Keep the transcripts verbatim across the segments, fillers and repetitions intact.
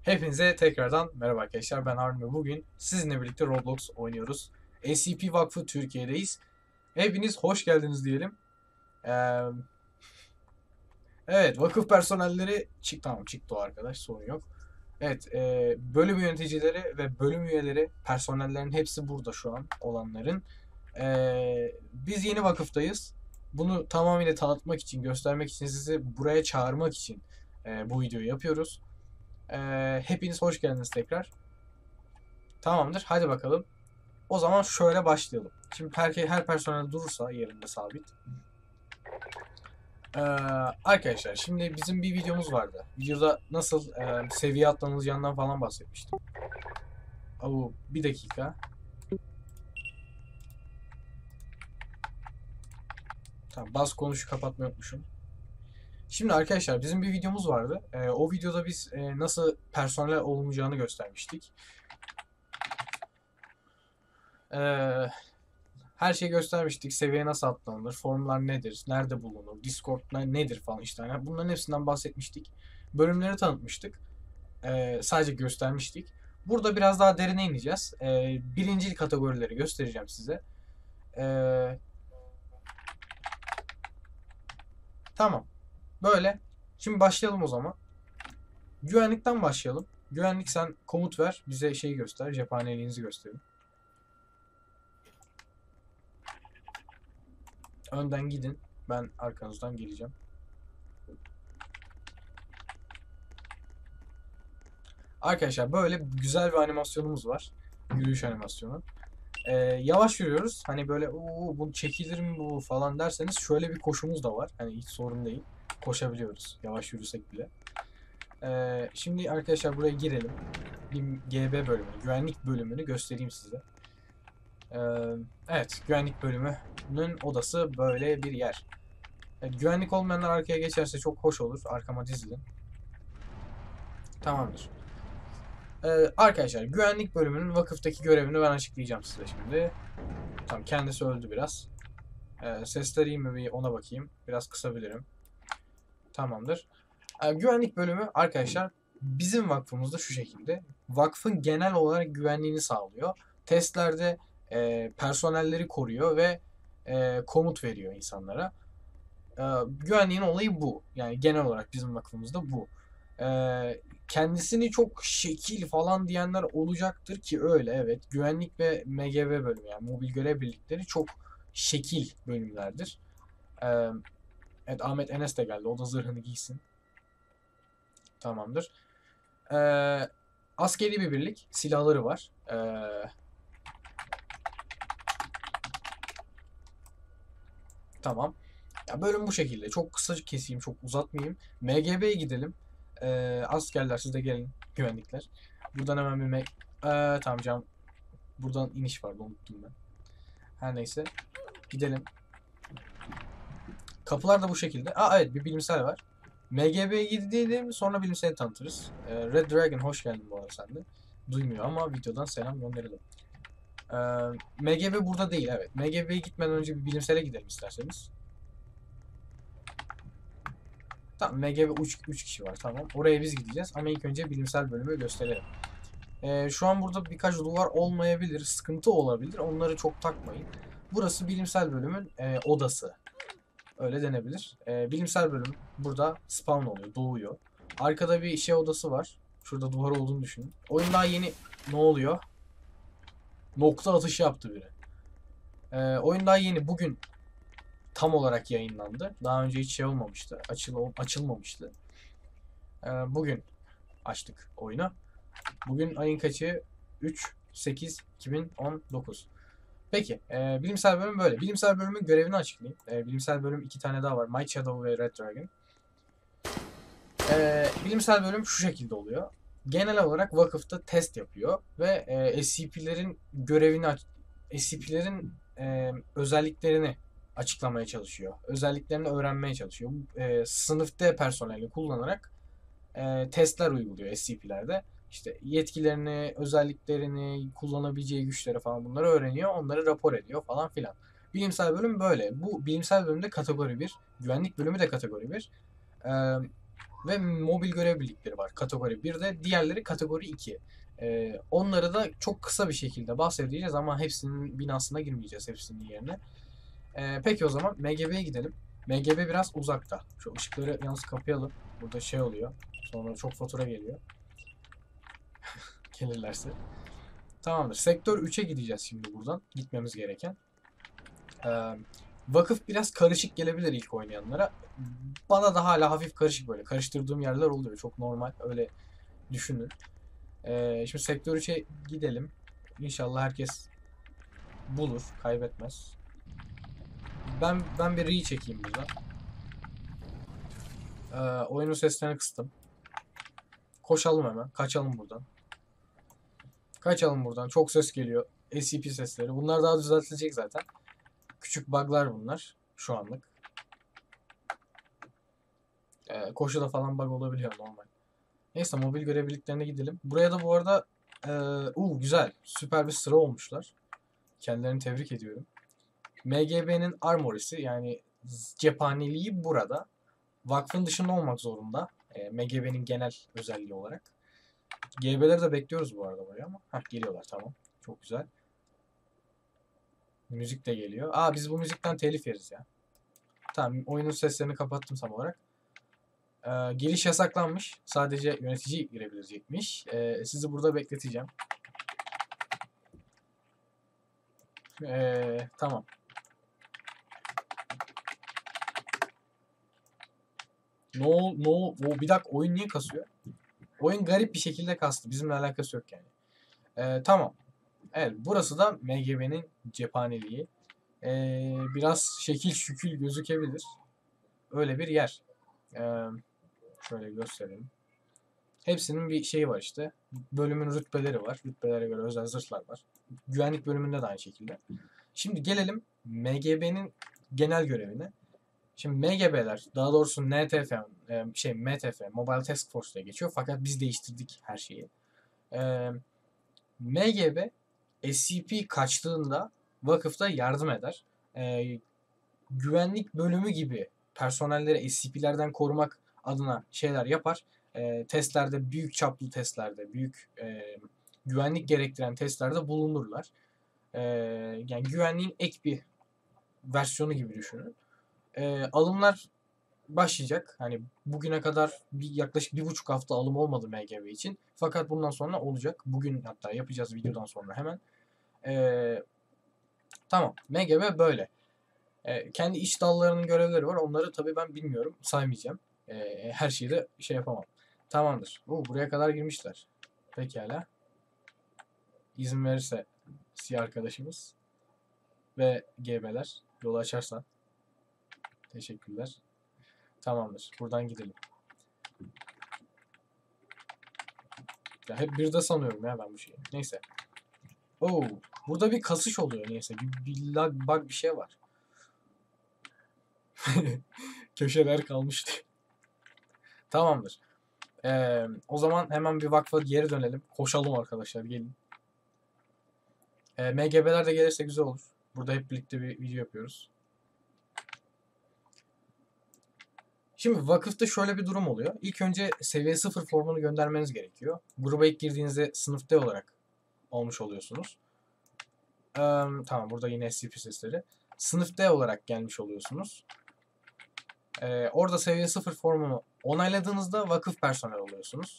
Hepinize tekrardan merhaba arkadaşlar. Ben Harun ve bugün sizinle birlikte Roblox oynuyoruz. S C P Vakfı Türkiye'deyiz. Hepiniz hoş geldiniz diyelim. Ee, evet, vakıf personelleri çık tamam çıktı o arkadaş, sorun yok. Evet, e, bölüm yöneticileri ve bölüm üyeleri, personellerin hepsi burada şu an olanların. Ee, biz yeni vakıftayız. Bunu tamamıyla tanıtmak için, göstermek için, sizi buraya çağırmak için e, bu videoyu yapıyoruz. Ee, hepiniz hoş geldiniz tekrar. Tamamdır. Hadi bakalım. O zaman şöyle başlayalım. Şimdi her, her personel durursa yerinde sabit. Ee, arkadaşlar şimdi bizim bir videomuz vardı. Videoda nasıl e, seviye atlanılacağından falan bahsetmiştim. Oo, bir dakika. Tamam, bas konuşu kapatmayı unutmuşum. Şimdi arkadaşlar bizim bir videomuz vardı. Ee, o videoda biz e, nasıl personel olunacağını göstermiştik. Ee, Her şeyi göstermiştik. Seviye nasıl atlanır, formlar nedir, nerede bulunur, Discord nedir falan işte. Yani bunların hepsinden bahsetmiştik. Bölümleri tanıtmıştık. Ee, sadece göstermiştik. Burada biraz daha derine ineceğiz. Ee, birincil kategorileri göstereceğim size. Ee, tamam. Böyle. Şimdi başlayalım o zaman. Güvenlikten başlayalım. Güvenlik, sen komut ver. Bize şeyi göster. Cephaneliğinizi gösterin. Önden gidin. Ben arkanızdan geleceğim. Arkadaşlar böyle güzel bir animasyonumuz var. Yürüyüş animasyonu. Ee, yavaş yürüyoruz. Hani böyle "Oo, bunu çekilir mi bu" falan derseniz şöyle bir koşumuz da var. Hani hiç sorun değil. Koşabiliyoruz. Yavaş yürüsek bile. Ee, şimdi arkadaşlar buraya girelim. Bir G B bölümünü, güvenlik bölümünü göstereyim size. Ee, evet, güvenlik bölümünün odası böyle bir yer. Evet, güvenlik olmayanlar arkaya geçerse çok hoş olur. Arkama dizilin. Tamamdır. Ee, arkadaşlar güvenlik bölümünün vakıftaki görevini ben açıklayacağım size şimdi. Tamam, kendisi öldü biraz. Ee, sesler iyi mi bir ona bakayım. Biraz kısabilirim. Tamamdır. Ee, güvenlik bölümü arkadaşlar bizim vakfımızda şu şekilde. Vakfın genel olarak güvenliğini sağlıyor. Testlerde e, personelleri koruyor ve e, komut veriyor insanlara. Ee, güvenliğin olayı bu. Yani genel olarak bizim vakfımızda bu. Ee, kendisini çok şekil falan diyenler olacaktır ki öyle, evet. Güvenlik ve M G B bölümü, yani mobil görev birlikleri çok şekil bölümlerdir. Ee, evet, Ahmet Enes de geldi. O da zırhını giysin. Tamamdır. Ee, askeri bir birlik. Silahları var. Ee, tamam. Ya bölüm bu şekilde. Çok kısa keseyim, çok uzatmayayım. M G B'ye gidelim. Ee, askerler siz de gelin. Güvenlikler. Buradan hemen bir M ee, tamam canım. Buradan iniş vardı, unuttum ben. Her neyse. Gidelim. Kapılar da bu şekilde. Aa evet, bir bilimsel var. M G B'ye gidelim, sonra bilimseli tanıtırız. Ee, Red Dragon hoş geldin bu arada sen de. Duymuyor ama videodan selam gönderelim. Ee, M G B burada değil, evet. M G B'ye gitmeden önce bir bilimsele gidelim isterseniz. Tamam, M G B üç kişi var, tamam. Oraya biz gideceğiz ama ilk önce bilimsel bölümü gösterelim. Ee, şu an burada birkaç duvar olmayabilir, sıkıntı olabilir. Onları çok takmayın. Burası bilimsel bölümün e, odası. Öyle denebilir. Ee, bilimsel bölüm burada spawn oluyor, doğuyor. Arkada bir şey odası var. Şurada duvar olduğunu düşünün. Oyun daha yeni... Ne oluyor? Nokta atışı yaptı biri. Ee, oyun daha yeni. Bugün tam olarak yayınlandı. Daha önce hiç şey olmamıştı. Açıl açılmamıştı. Ee, bugün açtık oyunu. Bugün ayın kaçı? üç sekiz iki bin on dokuz. Peki, e, bilimsel bölüm böyle. Bilimsel bölümün görevini açıklayayım. E, bilimsel bölüm iki tane daha var. Might Shadow ve Red Dragon. E, bilimsel bölüm şu şekilde oluyor. Genel olarak vakıfta test yapıyor ve e, S C P'lerin görevini, S C P'lerin e, özelliklerini açıklamaya çalışıyor. Özelliklerini öğrenmeye çalışıyor. E, sınıfta personeli kullanarak e, testler uyguluyor S C P'lerde. İşte yetkilerini, özelliklerini, kullanabileceği güçleri falan bunları öğreniyor. Onları rapor ediyor falan filan. Bilimsel bölüm böyle. Bu bilimsel bölümde kategori bir. Güvenlik bölümü de kategori bir. Ee, Ve mobil görev birlikleri var kategori birde. Diğerleri kategori iki. Ee, onları da çok kısa bir şekilde bahsedeceğiz ama hepsinin binasına girmeyeceğiz hepsinin yerine. Ee, peki o zaman M G B'ye gidelim. M G B biraz uzakta. Şu ışıkları yalnız kapayalım. Burada şey oluyor. Sonra çok fatura geliyor. Gelirlerse. Tamamdır. Sektör üçe gideceğiz şimdi buradan. Gitmemiz gereken. Ee, vakıf biraz karışık gelebilir ilk oynayanlara. Bana da hala hafif karışık böyle. Karıştırdığım yerler oluyor. Çok normal. Öyle düşünün. Ee, şimdi sektör üçe gidelim. İnşallah herkes bulur. Kaybetmez. Ben ben bir re çekeyim burada. Ee, oyunun seslerini kıstım. Koşalım hemen. Kaçalım buradan. Kaçalım buradan. Çok ses geliyor. S C P sesleri. Bunlar daha düzeltilecek zaten. Küçük bug'lar bunlar. Şu anlık. Ee, koşuda falan bug olabiliyor normal. Neyse mobil görev birliklerine gidelim. Buraya da bu arada ee, uu, güzel. Süper bir sıra olmuşlar. Kendilerini tebrik ediyorum. M G B'nin armory'si yani cephaneliği burada. Vakfın dışında olmak zorunda. E, M G B'nin genel özelliği olarak. G B'leri de bekliyoruz bu arada buraya ama. Hah geliyorlar tamam. Çok güzel. Müzik de geliyor. Aa biz bu müzikten telif yeriz ya. Tamam oyunun seslerini kapattım tam olarak. Ee, giriş yasaklanmış. Sadece yönetici girebilecekmiş. Ee, sizi burada bekleteceğim. Ee, tamam. No, no, o bir dakika oyun niye kasıyor? Oyun garip bir şekilde kastı. Bizimle alakası yok yani. Ee, tamam. Evet burası da M G B'nin cephaneliği. Ee, biraz şekil şükül gözükebilir. Öyle bir yer. Ee, şöyle gösterelim. Hepsinin bir şeyi var işte. Bölümün rütbeleri var. Rütbelere göre özel zırhlar var. Güvenlik bölümünde de aynı şekilde. Şimdi gelelim M G B'nin genel görevine. Şimdi M G B'ler, daha doğrusu N T F, e, şey M T F, Mobile Task Force diye geçiyor. Fakat biz değiştirdik her şeyi. Ee, M G B S C P kaçtığında vakıfta yardım eder. Ee, güvenlik bölümü gibi personelleri S C P'lerden korumak adına şeyler yapar. Ee, testlerde, büyük çaplı testlerde, büyük e, güvenlik gerektiren testlerde bulunurlar. Ee, yani güvenliğin ek bir versiyonu gibi düşünün. Ee, alımlar başlayacak. Hani bugüne kadar bir yaklaşık bir buçuk hafta alım olmadı M G B için. Fakat bundan sonra olacak. Bugün hatta yapacağız videodan sonra hemen. Ee, tamam. M G B böyle. Ee, kendi iç dallarının görevleri var. Onları tabii ben bilmiyorum. Saymayacağım. Ee, her şeyi de şey yapamam. Tamamdır. Oo, buraya kadar girmişler. Pekala. İzin verirse siyah arkadaşımız ve G B'ler yolu açarsa. Teşekkürler. Tamamdır. Buradan gidelim. Ya hep bir de sanıyorum ya ben bu şeyi. Neyse. Oo, burada bir kasış oluyor neyse. Bir, bir lag bug bir şey var. Köşeler kalmıştı. Tamamdır. Ee, o zaman hemen bir vakfa geri dönelim. Koşalım arkadaşlar gelin. Ee, M G B'ler de gelirse güzel olur. Burada hep birlikte bir video yapıyoruz. Şimdi vakıfta şöyle bir durum oluyor. İlk önce seviye sıfır formunu göndermeniz gerekiyor. Gruba ilk girdiğinizde sınıf D olarak olmuş oluyorsunuz. Ee, tamam burada yine S C P sesleri. Sınıf D olarak gelmiş oluyorsunuz. Ee, orada seviye sıfır formunu onayladığınızda vakıf personel oluyorsunuz.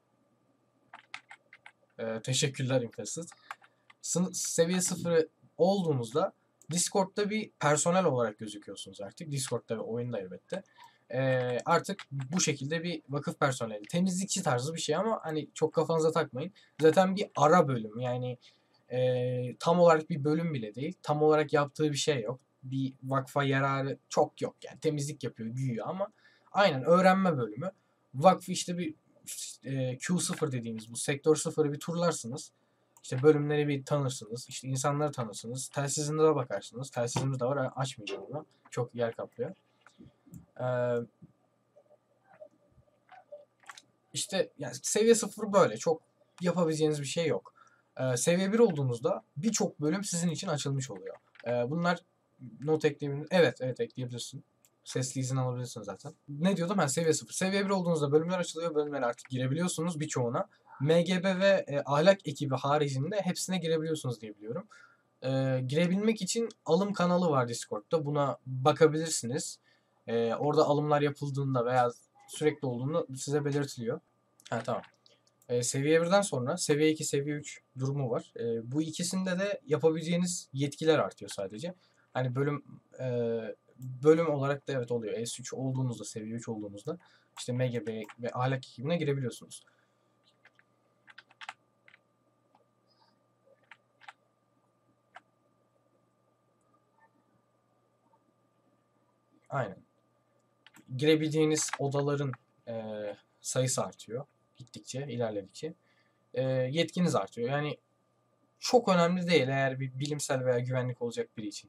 Ee, teşekkürler Infested. Sın seviye sıfır olduğunuzda Discord'da bir personel olarak gözüküyorsunuz artık. Discord'da ve oyunda elbette. Ee, artık bu şekilde bir vakıf personeli. Temizlikçi tarzı bir şey ama hani çok kafanıza takmayın. Zaten bir ara bölüm yani e, tam olarak bir bölüm bile değil. Tam olarak yaptığı bir şey yok. Bir vakfa yararı çok yok yani. Temizlik yapıyor güya ama aynen öğrenme bölümü. Vakfı işte bir e, Q sıfır dediğimiz bu sektör sıfırı bir turlarsınız. İşte bölümleri bir tanırsınız. İşte insanları tanırsınız. Telsizinde de bakarsınız. Telsizimiz de var. Açmayacağım onu. Çok yer kaplıyor. Ee, işte yani seviye sıfır böyle. Çok yapabileceğiniz bir şey yok. Ee, seviye bir olduğunuzda birçok bölüm sizin için açılmış oluyor. Ee, bunlar not ekleyebilir. Evet, evet ekleyebilirsin. Sesli izin alabilirsiniz zaten. Ne diyordum ben? Seviye sıfır. Seviye bir olduğunuzda bölümler açılıyor. Bölümlere artık girebiliyorsunuz birçoğuna. M G B ve e, ahlak ekibi haricinde hepsine girebiliyorsunuz diye biliyorum. E, girebilmek için alım kanalı var Discord'da. Buna bakabilirsiniz. E, orada alımlar yapıldığında veya sürekli olduğunda size belirtiliyor. Ha, tamam. E, seviye birden sonra seviye iki, seviye üç durumu var. E, bu ikisinde de yapabileceğiniz yetkiler artıyor sadece. Hani bölüm e, bölüm olarak da evet oluyor. S üç olduğunuzda, seviye üç olduğunuzda işte M G B ve ahlak ekibine girebiliyorsunuz. Aynen. Girebileceğiniz odaların e, sayısı artıyor gittikçe, ilerledikçe. E, yetkiniz artıyor. Yani çok önemli değil eğer bir bilimsel veya güvenlik olacak biri için.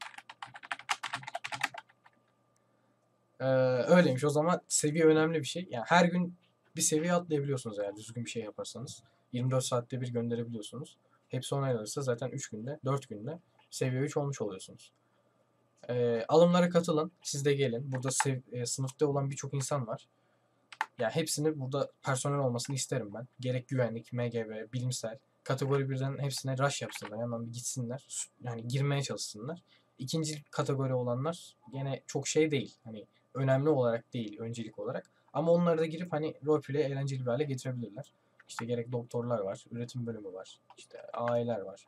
Ee, öyleymiş. O zaman seviye önemli bir şey. Yani her gün bir seviye atlayabiliyorsunuz eğer düzgün bir şey yaparsanız. yirmi dört saatte bir gönderebiliyorsunuz. Hepsi onaylanırsa zaten üç günde, dört günde seviye üç olmuş oluyorsunuz. Ee, alımlara katılın. Siz de gelin. Burada sev- e, sınıfta olan birçok insan var. Yani hepsini burada personel olmasını isterim ben. Gerek güvenlik, M G B, bilimsel. Kategori birden hepsine rush yapsınlar. Hemen bir gitsinler. Yani girmeye çalışsınlar. İkinci kategori olanlar gene çok şey değil. Hani önemli olarak değil, öncelik olarak. Ama onları da girip hani roleplay eğlenceli bir hale getirebilirler. İşte gerek doktorlar var, üretim bölümü var, işte aileler var.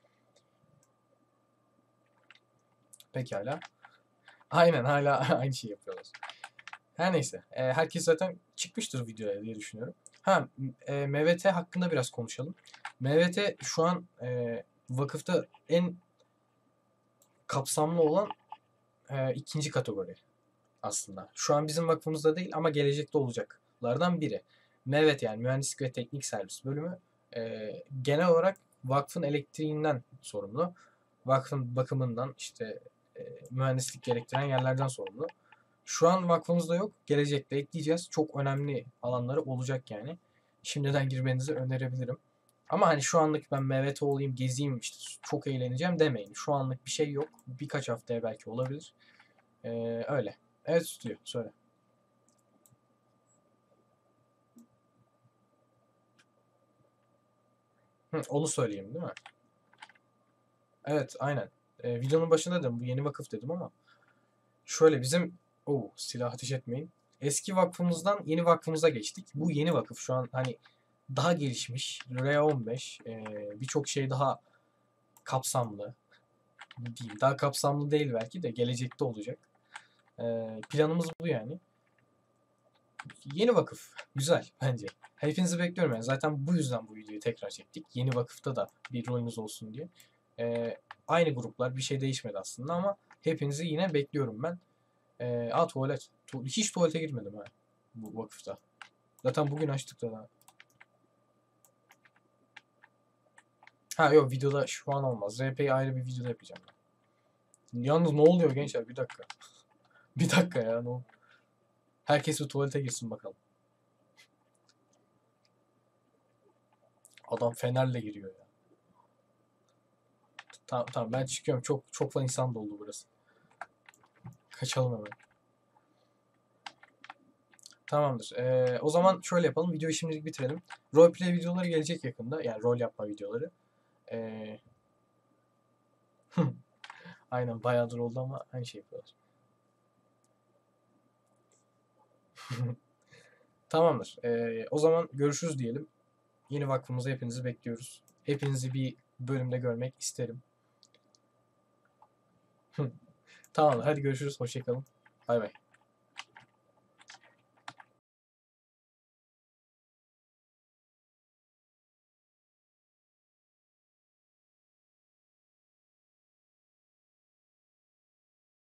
Pekala. Aynen hala aynı şeyi yapıyorlar. Her neyse. E, herkes zaten çıkmıştır videoya diye düşünüyorum. Ha, e, M V T hakkında biraz konuşalım. M V T şu an e, vakıfta en kapsamlı olan e, ikinci kategori aslında. Şu an bizim vakfımızda değil ama gelecekte olacaklardan biri. M V T yani Mühendislik ve Teknik Servis bölümü e, genel olarak vakfın elektriğinden sorumlu. Vakfın bakımından işte e, mühendislik gerektiren yerlerden sorumlu. Şu an vakfımızda yok. Gelecekte ekleyeceğiz. Çok önemli alanları olacak yani. Şimdiden girmenizi önerebilirim. Ama hani şu anlık ben M V T olayım, gezeyim işte çok eğleneceğim demeyin. Şu anlık bir şey yok. Birkaç haftaya belki olabilir. Ee, öyle. Evet tutuyor. Söyle. Hı, onu söyleyeyim değil mi? Evet aynen. Ee, videonun başında dedim bu yeni vakıf dedim ama şöyle bizim o silah ateş etmeyin. Eski vakfımızdan yeni vakfımıza geçtik. Bu yeni vakıf şu an hani daha gelişmiş. R on beş e, birçok şey daha kapsamlı diyeyim. Daha kapsamlı değil belki de gelecekte olacak. E, planımız bu yani. Yeni vakıf. Güzel bence. Hepinizi bekliyorum yani. Zaten bu yüzden bu videoyu tekrar çektik. Yeni vakıfta da bir rolünüz olsun diye. E, aynı gruplar. Bir şey değişmedi aslında ama hepinizi yine bekliyorum ben. E, aa tuvalet. Tu hiç tuvalete girmedim ha bu vakıfta. Zaten bugün açtık da daha. Ha yok videoda şu an olmaz. R P'yi ayrı bir videoda yapacağım ben. Yalnız ne oluyor gençler? Bir dakika. Bir dakika ya. Ne ol- Herkes bir tuvalete girsin bakalım. Adam fenerle giriyor ya. Tamam tamam ben çıkıyorum. Çok çok fazla insan doldu burası. Kaçalım hemen. Tamamdır. Ee, o zaman şöyle yapalım. Videoyu şimdilik bitirelim. Roleplay videoları gelecek yakında. Yani rol yapma videoları. Ee, aynen bayağıdır oldu ama aynı şey yapıyorlar. Tamamdır. Ee, o zaman görüşürüz diyelim. Yeni vakfımıza hepinizi bekliyoruz. Hepinizi bir bölümde görmek isterim. Tamamdır. Hadi görüşürüz. Hoşça kalın. Bay bay.